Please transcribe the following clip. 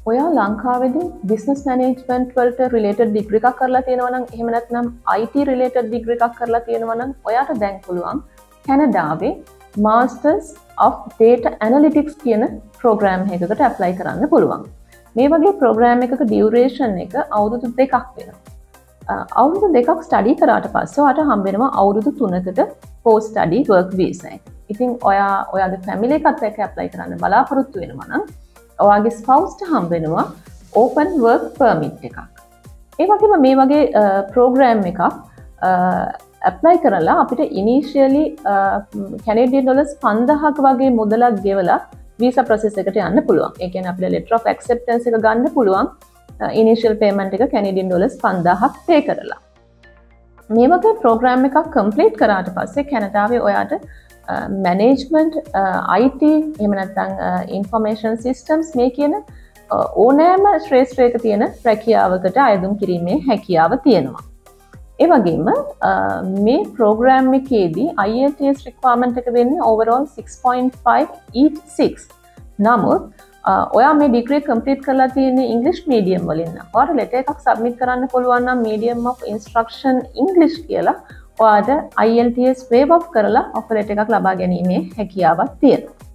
ඔයා ලංකාවේදී business management වලට related degree එකක් කරලා තියෙනවා නම් එහෙම නැත්නම් IT related degree එකක් කරලා තියෙනවා නම් ඔයාට දැන් පුළුවන් කැනඩාවේ Masters of Data Analytics කියන program එකකට apply කරන්න පුළුවන්. මේ වගේ program එකක duration එක අවුරුදු 2ක් වෙනවා. අවුරුදු 2ක් study කරාට පස්සේ ඔයාට හම්බ වෙනවා අවුරුදු 3කට post study work visa එක. ඉතින් ඔයාගේ family එකත් එක්ක apply කරන්න බලාපොරොත්තු වෙනවා නම් ඔයාගේ ස්පවුස්ට හම්බ වෙනවා open work permit එකක්. ඒ වගේම මේ වගේ program එකක් apply කරලා අපිට initially Canadian dollars 5000ක වගේ මුදලක් ගෙවලා visa process එකට යන්න පුළුවන්. ඒ කියන්නේ අපිට letter of acceptance එක ගන්න පුළුවන් initial payment එක Canadian dollars 5000ක් pay කරලා. මේ වගේ program එකක් complete කරාට පස්සේ කැනඩාවේ ඔයාට management IT එහෙම නැත්නම් information systems මේ කියන ඕනෑම ශ්‍රේෂ්ඨයක තියෙන රැකියාවකට අයදුම් කිරීමේ හැකියාව තියෙනවා. ඒ වගේම මේ program එකේදී IELTS requirement එක වෙන්නේ overall 6.5 EAT 6. නමුත් ඔයා මේ degree complete කරලා තියෙන්නේ English medium වලින් නම් ඔයාට letter එකක් submit කරන්න පුළුවන් නම් medium of instruction English කියලා ඔයාට IELTS waive off කරලා offer letter එකක් ලබා ගැනීමේ හැකියාවක් තියෙනවා.